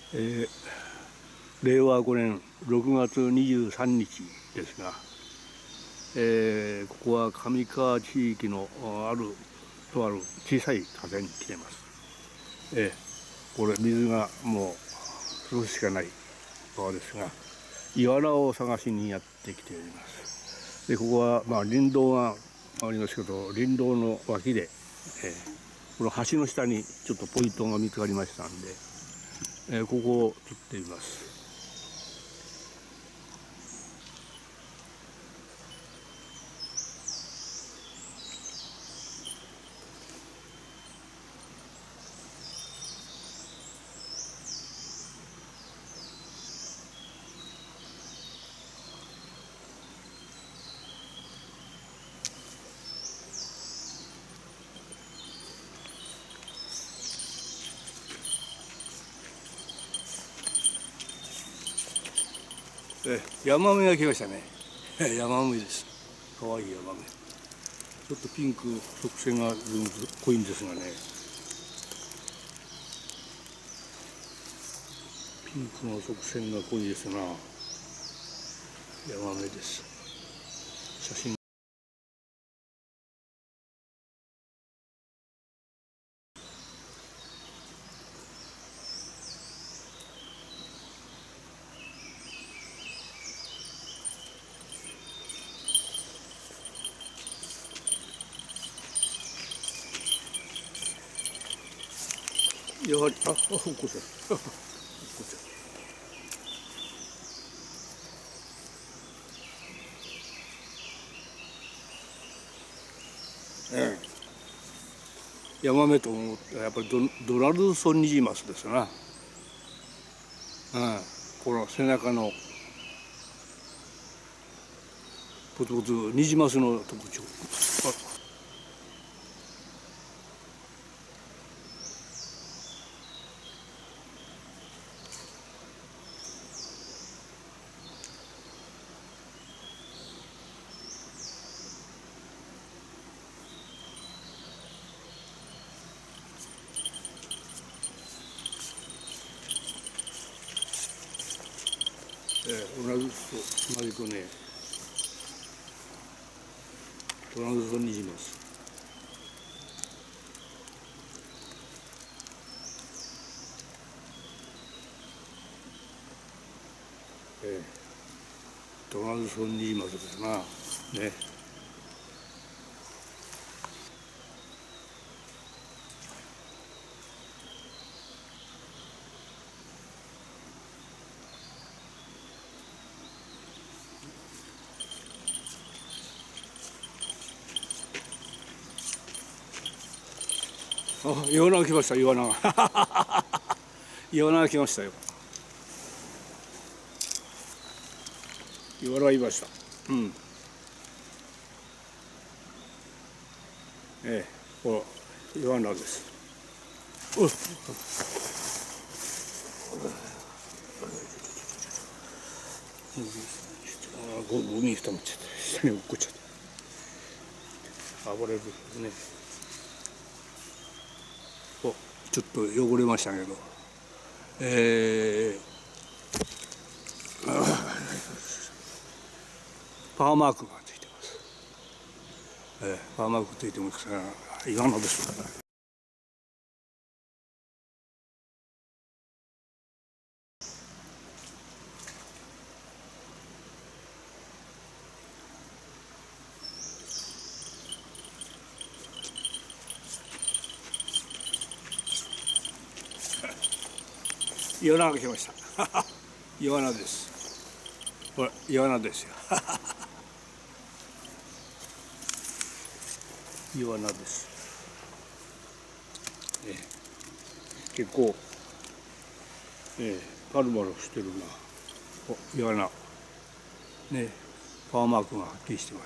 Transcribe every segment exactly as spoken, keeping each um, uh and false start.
えー、れいわごねんろくがつにじゅうさんにちですが、えー、ここは上川地域のあるとある小さい河川に来ています。えー、これ水がもう少ししかない川ですが、イワナを探しにやってきております。でここはまあ林道がありますけど、林道の脇で、えー、この橋の下にちょっとポイントが見つかりましたんで、えー、ここを釣っています。えヤマメが来ましたね。ヤマメです。かわいいヤマメ。ちょっとピンク曲線が濃いんですがね。ピンクの曲線が濃いですな。ヤマメです。写真。やはり、あ、あ、こちら。こちら。ええ、ヤマメと思ったらやっぱりド、ドナルドソンニジマスですな。うん、この背中のポツポツニジマスの特徴。あ、ええ、同じと同じくね、ドナルドソンニジマス。ええ、ドナルドソンニジマスですな。ね。あ、イワナが来ました、イワナが。イワナが来ましたよ。イワナがいました。うん。ええ、これイワナです。おっ。あ、ゴミに蓋持っちゃった。下に落っこっちゃった。暴れるね。お、ちょっと汚れましたけど。えー、パーマークがついてます。えー、パーマークついてますから、イワナですからね。イワナが来ました。イワナです。これイワナですよ。イワナです。えー、結構、えー、パルパルしてるな。お、イワナ。ね、パーマークがはっきりしてます。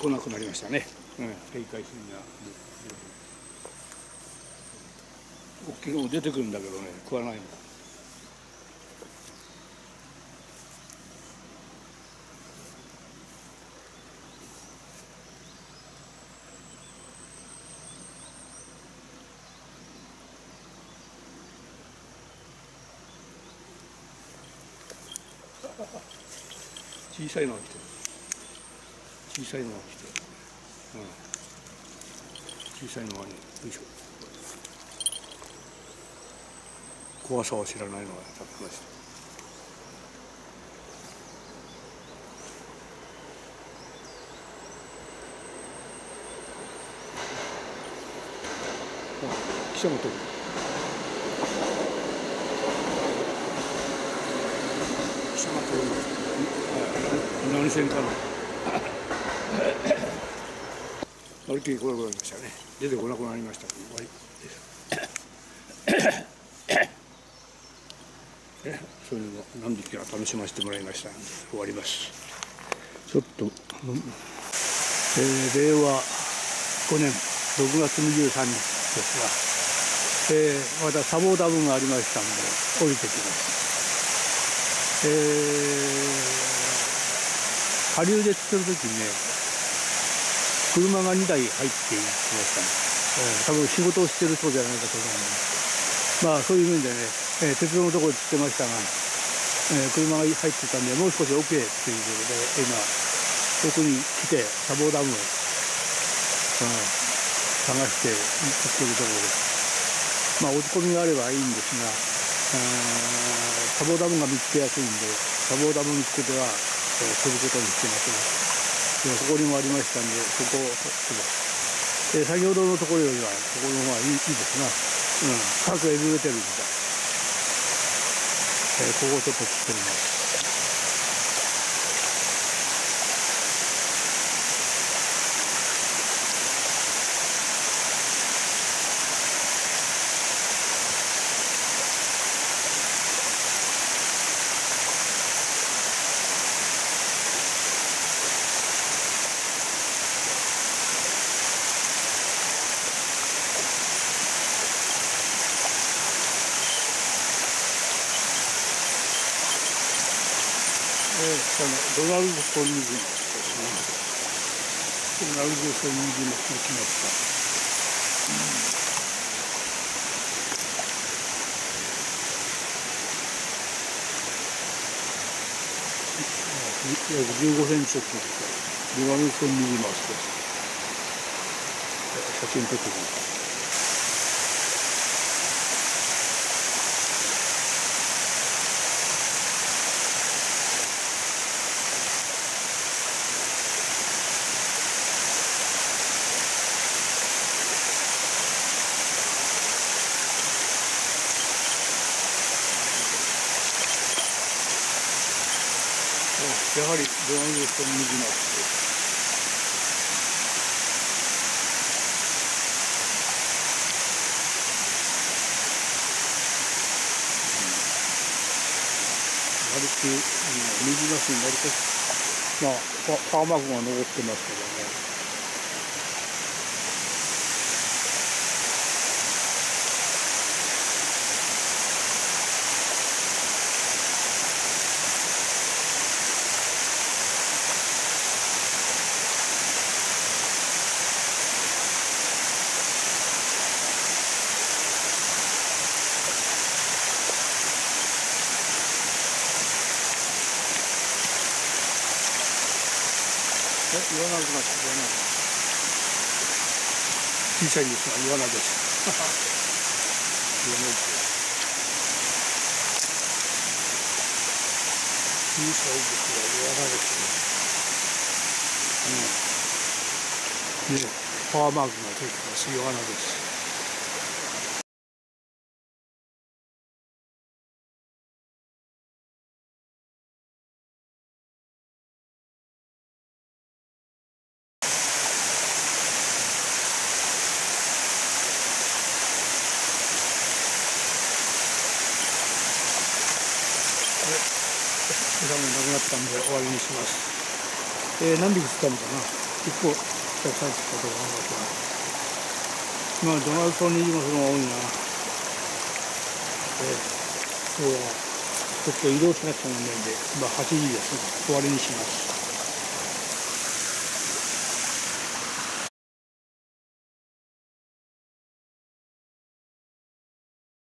来なくなりましたね。うん、警戒心が大きいのも出てくるんだけどね、食わないもん。小さいのが来てる。小さいのが来てる。うん、小さいのがね、よいしょ。怖さを知らないのが食べました。あ、汽車も飛ぶ。汽車が飛ぶ。何線かな。歩きに来なくなりましたね。出てこなくなりました。終わりです。そういうの何匹か楽しませてもらいましたので終わります。ちょっと、うん、えー、れいわごねんろくがつにじゅうさんにちですが、えー、また砂防ダムがありましたので降りてきます。えー、下流で釣ってる時にね、車がにだい入っていきましたね。えー、多分仕事をしてる人じゃないかと思います。まあそういう面でね、えー、鉄道のところで釣ってましたが、えー、車が入ってたんでもう少し奥へということで今奥に来て砂防ダムを、うん、探して行っているところです。まあ落ち込みがあればいいんですが、砂防ダムが見つけやすいんで砂防ダム見つけては、えー、飛ぶことにしてますが、そこにもありましたんでそこを取って、えー、先ほどのところよりはここの方がいい、いいですな。うん、各えぐれてるみたい。えー、ここをちょっと釣ってみます。えー、ドナルドソン湖ですね。ドナルドソン湖も来ました。約じゅうごセンチちょっとですから、ドナルドソン湖もあそこです。写真撮ってきます。やはりドナルドソン湖なんです。割と水なしに割とまあパーマークが残ってますけどね。え、言わなくなった、言わなくなった。小さいんですが、言わなです。言わないです。小さいですが、言わなです。うん。ね、パワーマークがついてます。言わなです。時間がなくなったんで終わりにします。えー、何匹釣ったのかな。 結構たくさん来たと思いますが、まあドナルドにじゅうの人が多いな。え今日はちょっと移動しなくちゃならないんで、まあはちじです。終わりにします。